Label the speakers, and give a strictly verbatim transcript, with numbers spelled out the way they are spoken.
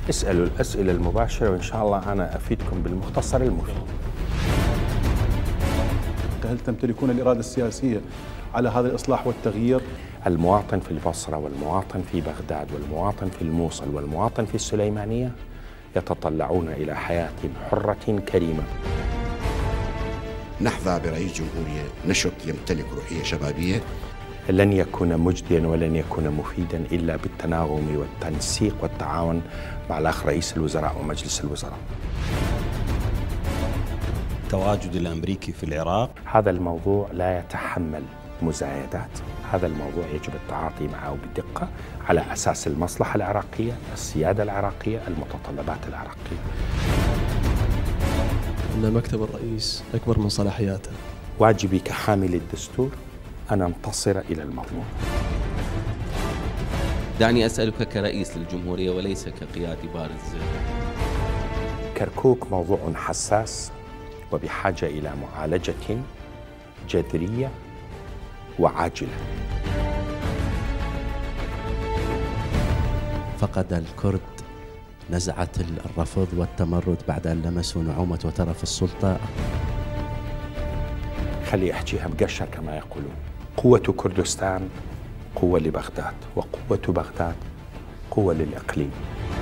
Speaker 1: اسألوا الأسئلة المباشرة وإن شاء الله أنا أفيدكم بالمختصر المفيد.
Speaker 2: هل تمتلكون الإرادة السياسية على هذا الإصلاح والتغيير؟
Speaker 1: المواطن في البصرة والمواطن في بغداد والمواطن في الموصل والمواطن في السليمانية يتطلعون إلى حياة حرة كريمة.
Speaker 3: نحظى برئيس جمهورية نشط يمتلك روحية شبابية.
Speaker 1: لن يكون مجديا ولن يكون مفيدا إلا بالتناغم والتنسيق والتعاون مع الأخ رئيس الوزراء ومجلس الوزراء.
Speaker 4: التواجد الأمريكي في العراق،
Speaker 1: هذا الموضوع لا يتحمل مزايدات، هذا الموضوع يجب التعاطي معه بدقة على أساس المصلحة العراقية، السيادة العراقية، المتطلبات العراقية.
Speaker 5: أن مكتب الرئيس أكبر من صلاحياته.
Speaker 1: واجبي كحامل الدستور أن أنتصر إلى المظلوم.
Speaker 6: دعني أسألك كرئيس للجمهورية وليس كقيادي بارز.
Speaker 1: كركوك موضوع حساس وبحاجة إلى معالجة جذرية وعاجلة.
Speaker 7: فقد الكرد نزعة الرفض والتمرد بعد أن لمسوا نعومة وترف السلطة.
Speaker 1: خلي أحكيها بقشة كما يقولون. قوة كردستان قوة لبغداد، وقوة بغداد قوة للإقليم.